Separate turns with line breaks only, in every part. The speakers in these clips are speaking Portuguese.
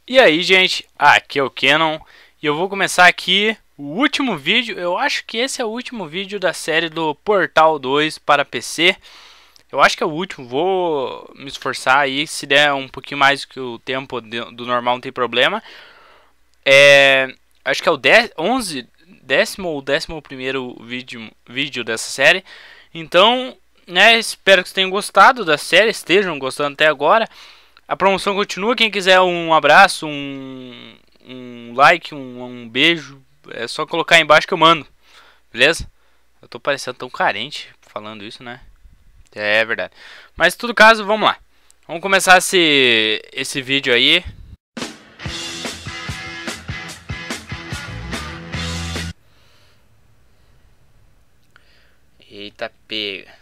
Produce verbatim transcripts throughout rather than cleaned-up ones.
E aí, gente, aqui é o Kenon e eu vou começar aqui o último vídeo. Eu acho que esse é o último vídeo da série do Portal dois para P C. Eu acho que é o último, vou me esforçar aí, se der um pouquinho mais que o tempo do normal não tem problema. É, acho que é o dez, onze, décimo ou décimo primeiro vídeo, vídeo dessa série. Então, né, espero que vocês tenham gostado da série, estejam gostando até agora. A promoção continua, quem quiser um abraço, um, um like, um, um beijo, é só colocar aí embaixo que eu mando, beleza? Eu tô parecendo tão carente falando isso, né? É verdade. Mas em todo caso, vamos lá. Vamos começar esse, esse vídeo aí. Eita pega.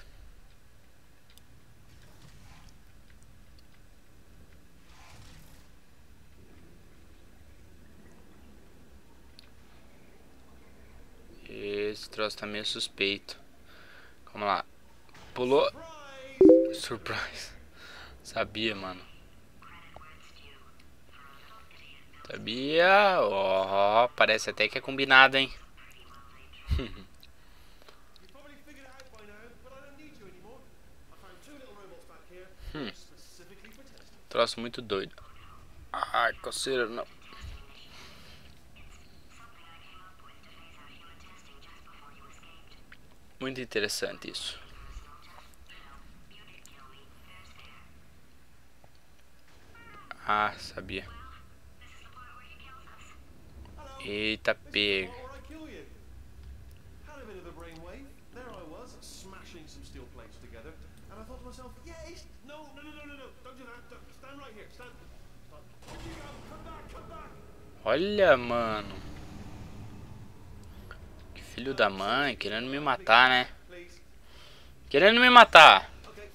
Esse troço tá meio suspeito. Vamos lá. Pulou. Surprise. Sabia, mano. Sabia. Ó, oh, parece até que é combinado, hein? hum. Troço muito doido. Ai, coceira, não. Muito interessante isso. Ah, sabia. Eita pega. Olha, mano. Que filho da mãe, querendo me matar, né? Querendo me matar.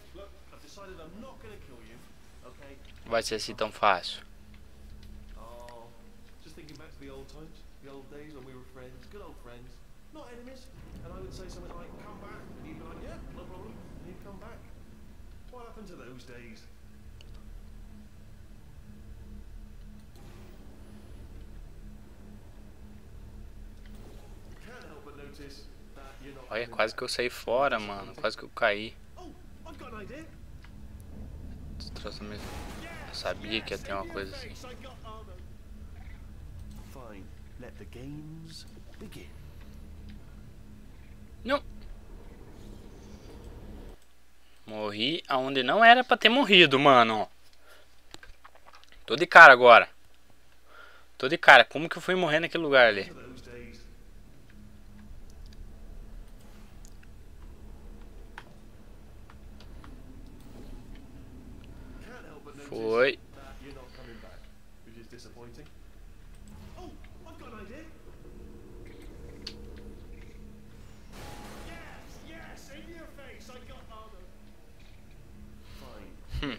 Vai ser assim tão fácil. Olha, quase que eu saí fora, mano. Quase que eu caí. Eu sabia que ia ter uma coisa assim. Não. Morri aonde não era pra ter morrido, mano. Tô de cara agora. Tô de cara. Como que eu fui morrer naquele lugar ali? Foi. Hum.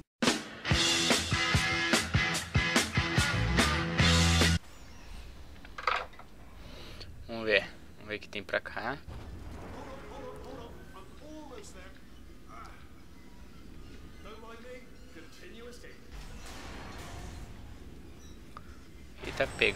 Vamos ver. Vamos ver o que tem pra cá. Eita pega.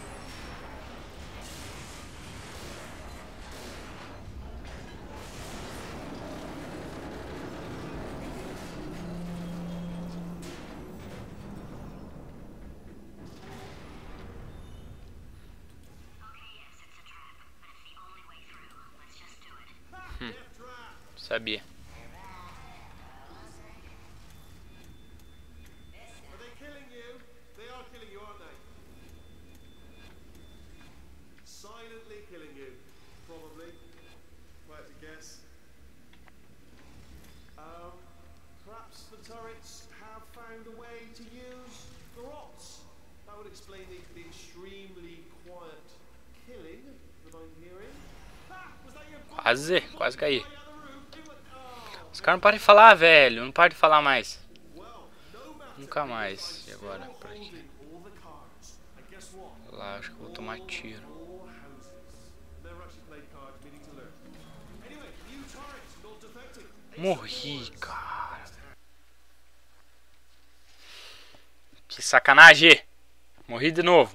Hum, sabia. Quase, quase caí. Os caras não param de falar, velho. Não param de falar mais. Nunca mais. E agora? Por aqui. Lá, acho que eu vou tomar tiro. Morri, cara. Que sacanagem. Morri de novo.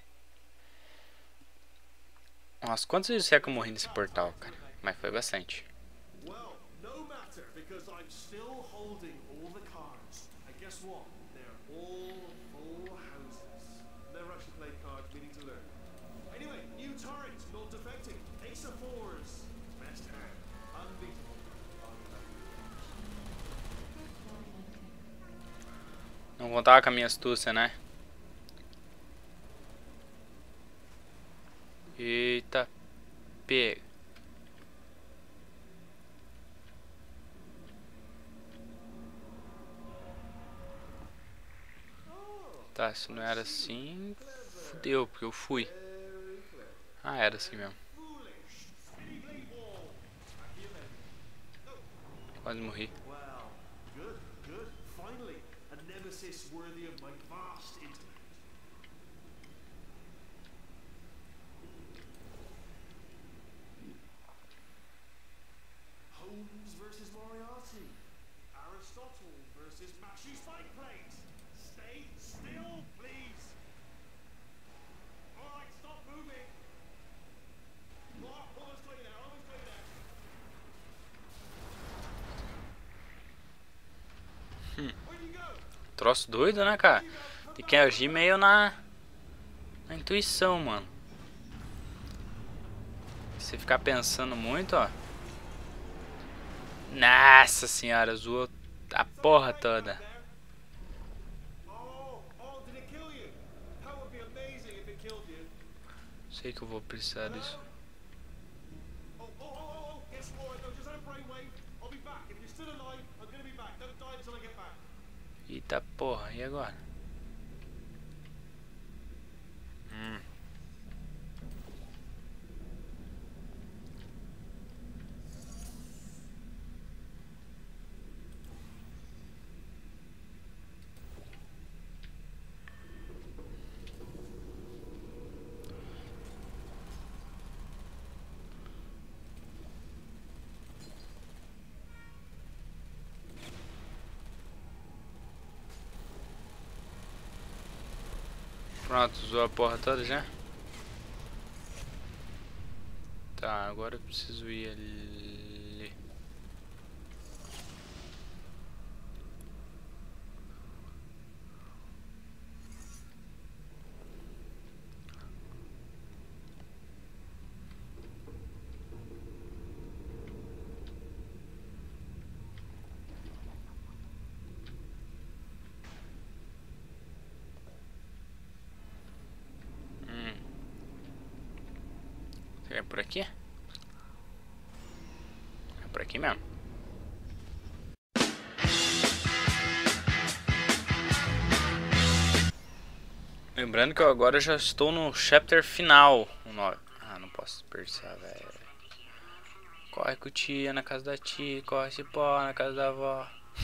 Nossa, quantas vezes será que eu morri nesse portal, cara? Mas foi bastante.
Well, no matter, because I'm still holding all the cards. And guess what? They're all full houses. Never actually played cards, meaning to learn. Anyway, new turret, not defecting. Ace of fours. Best hand. Unbeatable.
Não contava com a minha astúcia, né? Eita, pega. Tá, se não era assim, fudeu, porque eu fui. Ah, era assim mesmo. Quase morri.
Wow, good, good. Finally, a nemesis worthy of my vast intellect. Holmes versus Moriarty. Aristotle versus Mashy Spike Plate. Stay still, please. All right, stop moving. Oh, almost got you there, almost got you there. Where'd you go?
Troço doido, né, cara? Tem que agir meio na, na intuição, mano. Se ficar pensando muito, ó. Nossa senhora, zoou a porra toda.
Oh, oh, did it kill you? That would be amazing if it killed you.
Sei que eu vou precisar disso.
Oh, oh, oh, oh, oh, yes, all right, no, just had a brainwave. I'll be back. If you're still alive, I'm gonna be back. Don't die until I get back.
Eita porra, e agora? Hum. Pronto, usou a porra toda já? Tá, agora eu preciso ir ali. É por aqui? É por aqui mesmo. Lembrando que eu agora já estou no chapter final. Ah, não posso dispersar, velho. Corre com tia na casa da tia, corre cipó na casa da avó.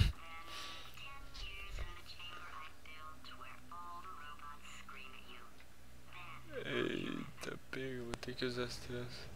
Eita, pega, vou ter que usar as tranças.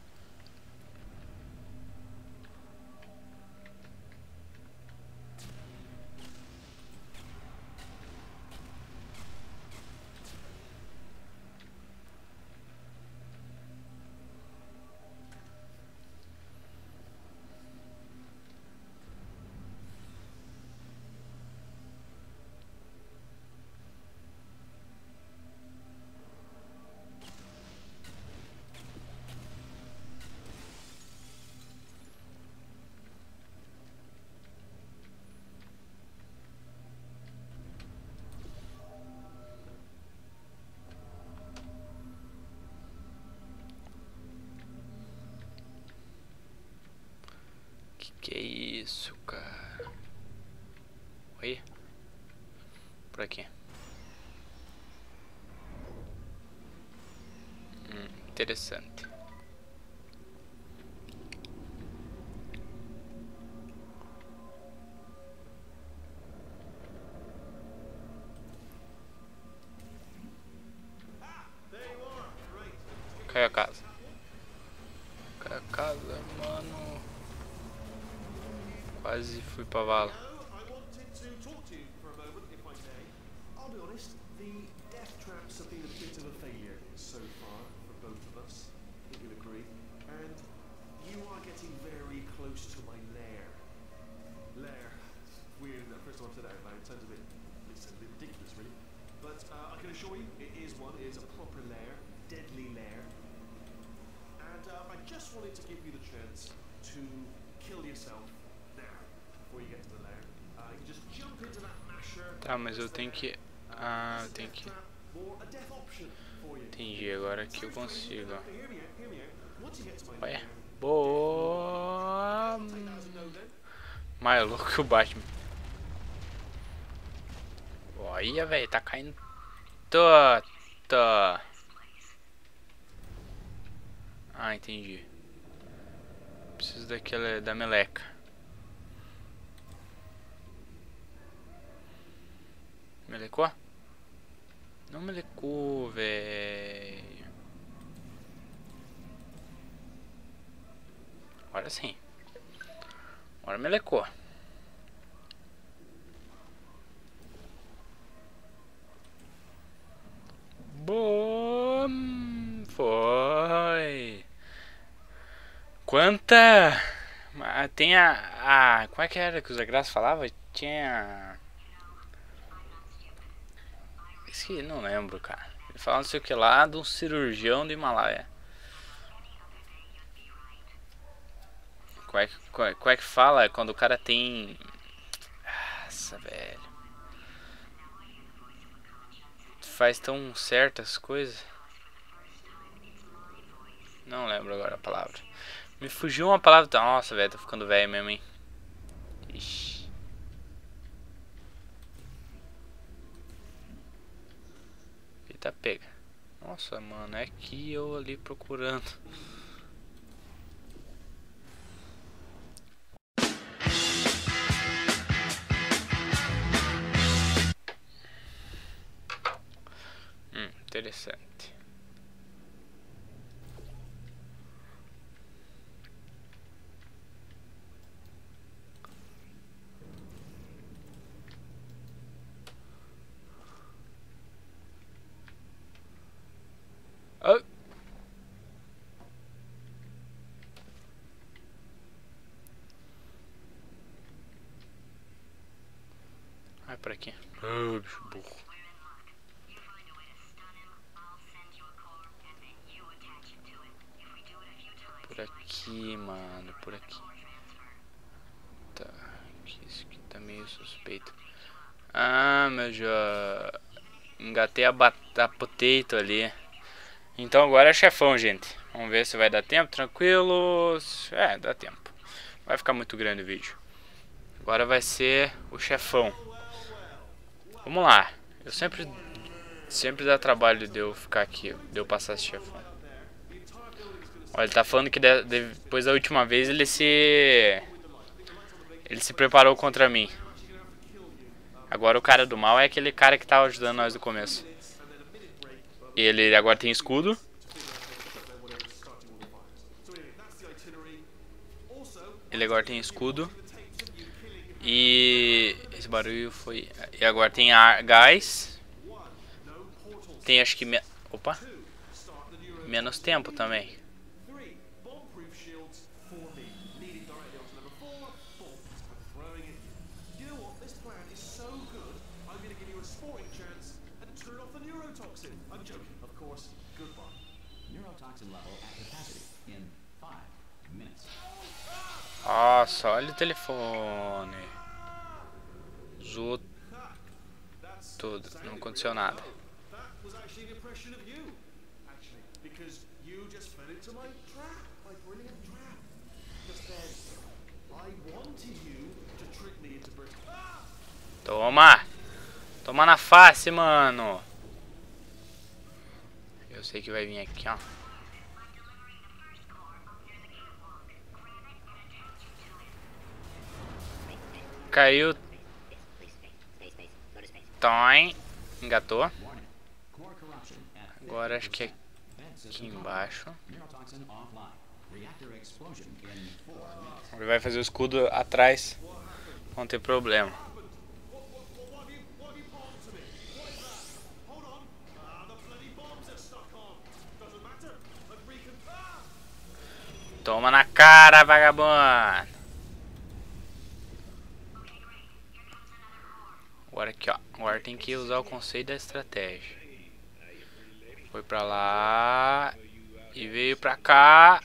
Que isso, cara? Oi? Por aqui. Hum, interessante. Caiu a casa. Caiu a casa, mano. Quase fui pra vala.
I wanted to talk to you for a moment, if I may. I'll be honest, the death traps have been a time I've said it out loud in terms of it. It sounds a bit ridiculous, really. But uh, I can assure you, it is one. It is a proper lair, deadly lair. And uh, I just wanted to give you the chance to kill yourself now before you get to the lair. Uh, you can just jump into that masher.
Tá, mas eu tenho que... Ah, eu tenho que... Entendi, agora que eu consigo. Ué, boa... Mais louco que o Batman. Olha, velho, tá caindo tota. Ah, entendi. Preciso daquela, da meleca. Melecou? Não melecou, velho. Agora sim. Agora melecou. Bom, foi. Quanta... Tem a, a... Como é que era que o Zé Graça falava? Tinha... Esqueci, não lembro, cara. Ele falava não sei o que lá de um cirurgião do Himalaia. Como é que, como é, como é que fala quando o cara tem... Nossa, velho. Faz tão certas coisas. Não lembro agora a palavra. Me fugiu uma palavra. Nossa, velho, tô ficando velho mesmo, hein. Ixi. Eita, pega. Nossa, mano, é aqui eu ali procurando. Hum, interessante. Oh. Vai por aqui. Oh, bicho burro. Por aqui, mano, por aqui. Tá, isso aqui tá meio suspeito. Ah, mas já engatei a, a potato ali. Então agora é chefão, gente. Vamos ver se vai dar tempo, tranquilo. É, dá tempo. Vai ficar muito grande o vídeo. Agora vai ser o chefão. Vamos lá. Eu sempre sempre dá trabalho de eu ficar aqui, de eu passar esse chefão. Olha, ele tá falando que de, depois da última vez ele se ele se preparou contra mim. Agora o cara do mal é aquele cara que tava ajudando nós no começo. Ele agora tem escudo. Ele agora tem escudo. E esse barulho foi... E agora tem ar, gás. Tem acho que... Me... Opa. Menos tempo também. Nossa, olha o telefone. Zoou tudo, não aconteceu nada. Toma! Toma na face, mano! Eu sei que vai vir aqui, ó. Caiu. Toim. Engatou. Agora acho que é aqui embaixo. Ele vai fazer o escudo atrás. Não tem problema. Toma na cara, vagabundo. Agora aqui, ó. Agora tem que usar o conceito da estratégia. Foi pra lá. E veio pra cá.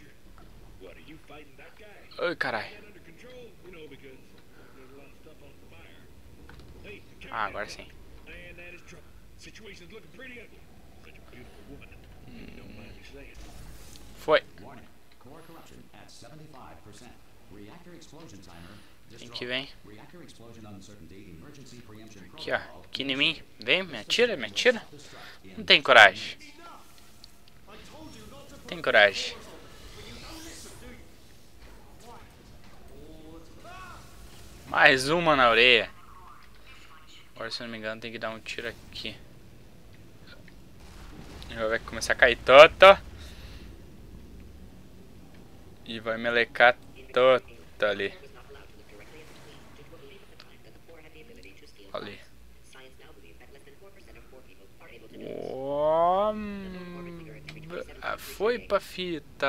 Ai, caralho. Ah, agora sim. Foi. Quem que vem? Aqui, ó. Aqui em mim. Vem, me atira, me atira. Não tem coragem. Tem coragem. Mais uma na orelha. Agora, se eu não me engano, tem que dar um tiro aqui. Já vai começar a cair toto. E vai melecar toto ali. Ali. Oh, foi pra fita.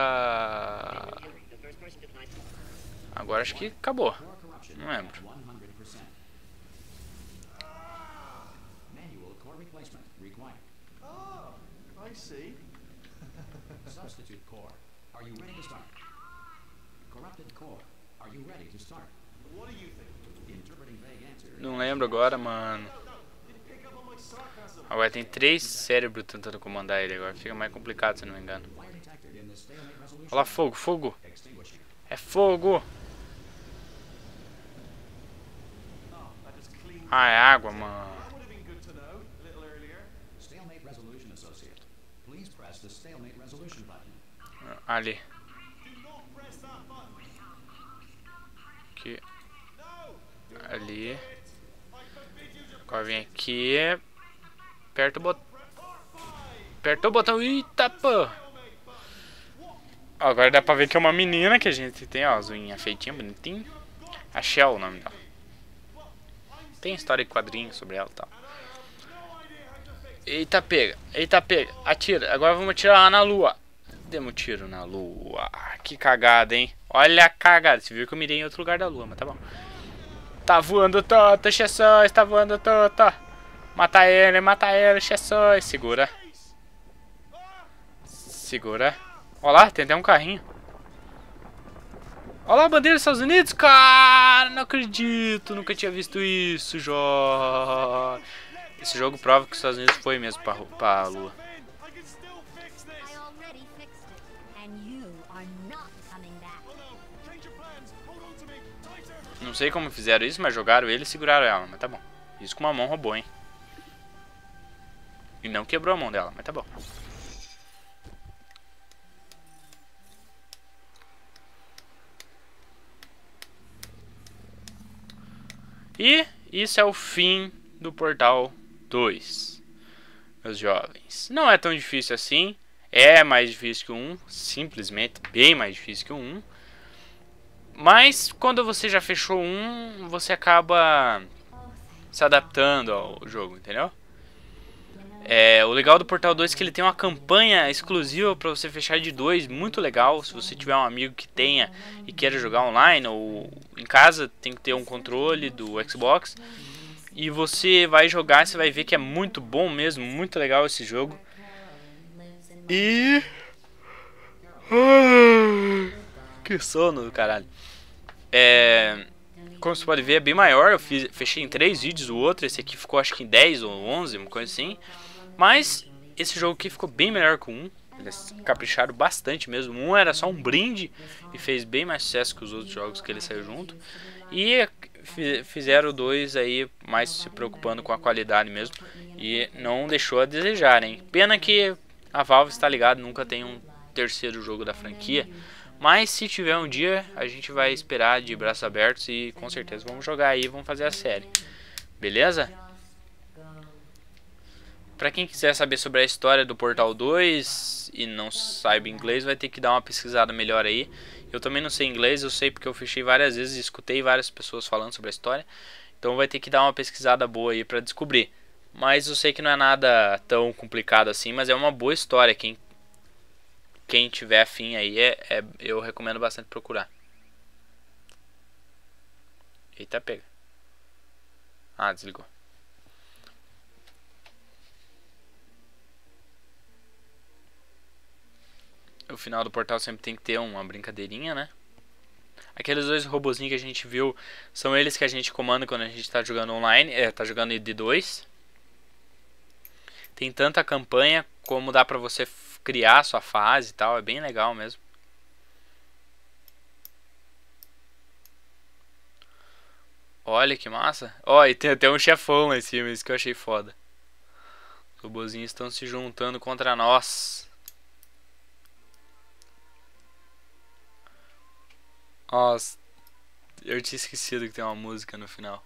Agora acho que acabou. Não lembro.
I see.
Substitute core. Are you ready to start? Corrupted core. Are you ready to start?
What do you think?
Interpreting vague answers.
Não lembro agora, mano.
Didn't pick up on my sarcasm.
Agora tem três cérebros tentando comandar ele. Agora fica mais complicado, se não me engano.
Fire detected in the stalemate resolution.
Olha lá, fogo, fogo.
Extinguishing.
É fogo.
Oh, that just cleaned.
Ah, é água, mano.
That would have been good to know a little earlier.
Stalemate resolution associate. Please press the stalemate resolution button.
Ali.
Do not press that button.
Aqui.
No. Do not
Ali.
do it. I forbid you to
Agora vem aqui. Aperta o botão.
part five.
Apertou o botão. Eita, pô.
Stalemate button.
Ó, agora dá pra ver que é uma menina que a gente tem, ó, as unhas feitinhas, bonitinho. A Shell, o nome dela. Tem história e quadrinho sobre ela e tal. Eita, pega. Eita, pega. Atira. Agora vamos atirar lá na lua. Demos tiro na lua. Que cagada, hein? Olha a cagada. Você viu que eu mirei em outro lugar da lua, mas tá bom. Tá voando tota, Chessões. Tá voando tota. Mata ele, mata ele, Chessões. Segura. Segura. Olha lá, tem até um carrinho. Olha lá a bandeira dos Estados Unidos, cara. Não acredito. Nunca tinha visto isso, Jó. Esse jogo prova que os Estados Unidos foi mesmo pra, pra lua.
I can still fix this.
I already fixed it, and you are not coming back.
Oh no. Change your plans. Hold on to me. Tighter.
Não sei como fizeram isso, mas jogaram ele e seguraram ela, mas tá bom. Isso com uma mão roubou, hein. E não quebrou a mão dela, mas tá bom. E isso é o fim do Portal dois, meus jovens. Não é tão difícil assim. É mais difícil que o um, simplesmente bem mais difícil que o um. Mas quando você já fechou um, você acaba se adaptando ao jogo, entendeu? É, o legal do Portal dois é que ele tem uma campanha exclusiva para você fechar de dois, muito legal. Se você tiver um amigo que tenha e queira jogar online ou em casa, tem que ter um controle do Xbox. E você vai jogar, você vai ver que é muito bom mesmo, muito legal esse jogo. E... que sono do caralho. É... Como você pode ver, é bem maior. Eu fiz, fechei em três vídeos o outro. Esse aqui ficou acho que em dez ou onze, uma coisa assim. Mas esse jogo aqui ficou bem melhor que o um. Eles capricharam bastante mesmo. Um era só um brinde e fez bem mais sucesso que os outros jogos que ele saiu junto. E fizeram o dois aí mais se preocupando com a qualidade mesmo. E não deixou a desejar, hein? Pena que a Valve está ligado, nunca tem um terceiro jogo da franquia. Mas se tiver um dia, a gente vai esperar de braços abertos e com certeza vamos jogar aí, vamos fazer a série. Beleza? Pra quem quiser saber sobre a história do Portal dois e não saiba inglês, vai ter que dar uma pesquisada melhor aí. Eu também não sei inglês, eu sei porque eu fechei várias vezes e escutei várias pessoas falando sobre a história. Então vai ter que dar uma pesquisada boa aí pra descobrir. Mas eu sei que não é nada tão complicado assim, mas é uma boa história. Quem, quem tiver afim aí, é, é, eu recomendo bastante procurar. Eita, pega. Ah, desligou. O final do Portal sempre tem que ter uma brincadeirinha, né? Aqueles dois robozinhos que a gente viu são eles que a gente comanda quando a gente tá jogando online, é, tá jogando I D dois. Tem tanta campanha como dá pra você criar sua fase e tal, é bem legal mesmo. Olha que massa. Ó, oh, e tem até um chefão lá em cima, isso que eu achei foda. Os robozinhos estão se juntando contra nós. Nossa, eu tinha esquecido que tem uma música no final.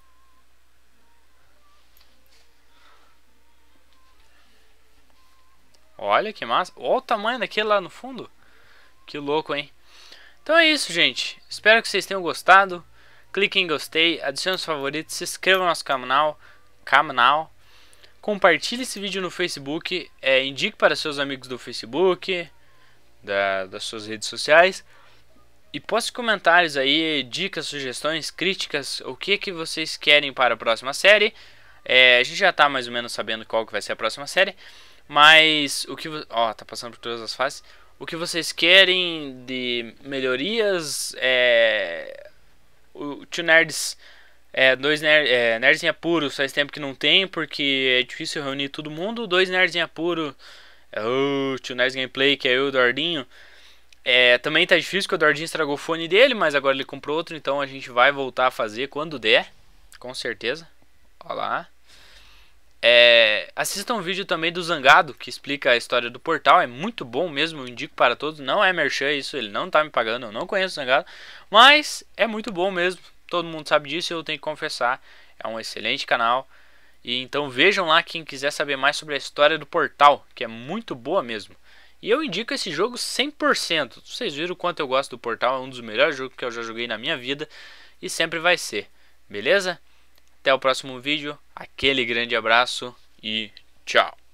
Olha que massa. Olha o tamanho daquele lá no fundo. Que louco, hein? Então é isso, gente. Espero que vocês tenham gostado. Clique em gostei, adicione os favoritos, se inscreva no nosso canal. canal. Compartilhe esse vídeo no Facebook. É, indique para seus amigos do Facebook, da, das suas redes sociais. E poste comentários aí, dicas, sugestões, críticas, o que, que vocês querem para a próxima série. É, a gente já está mais ou menos sabendo qual que vai ser a próxima série. Mas o que... Ó, tá passando por todas as fases. O que vocês querem de melhorias. É... O Tio Nerds... É, dois ner é, nerds em apuro faz tempo que não tem, porque é difícil reunir todo mundo. Dois nerds em apuro. É o Tio Nerds Gameplay, que é eu e o Dordinho. É, também tá difícil porque o Dordinho estragou o fone dele, mas agora ele comprou outro, então a gente vai voltar a fazer quando der, com certeza. Olha lá. É, assistam um vídeo também do Zangado, que explica a história do portal, é muito bom mesmo, eu indico para todos. Não é merchan isso, ele não tá me pagando, eu não conheço o Zangado, mas é muito bom mesmo, todo mundo sabe disso e eu tenho que confessar, é um excelente canal. E então vejam lá quem quiser saber mais sobre a história do portal, que é muito boa mesmo. E eu indico esse jogo cem por cento. Vocês viram o quanto eu gosto do Portal. É um dos melhores jogos que eu já joguei na minha vida. E sempre vai ser. Beleza? Até o próximo vídeo. Aquele grande abraço e tchau.